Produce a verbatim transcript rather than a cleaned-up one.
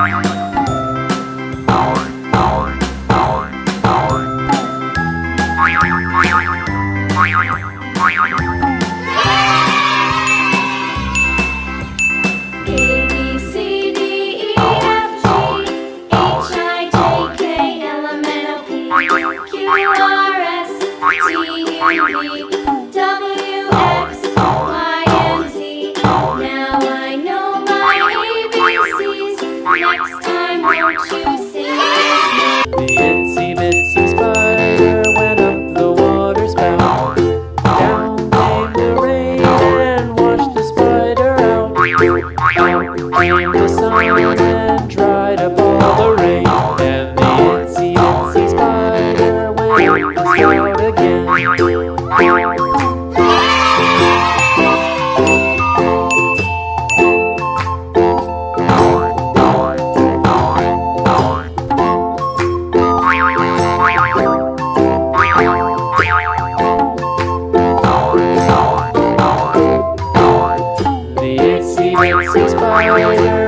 Next time, won't you sing? The itsy bitsy spider went up the water spout. Down came the rain and washed the spider out. Out came the sun and dried up all the rain. And the itsy bitsy spider went up the spout again. The itsy bitsy spider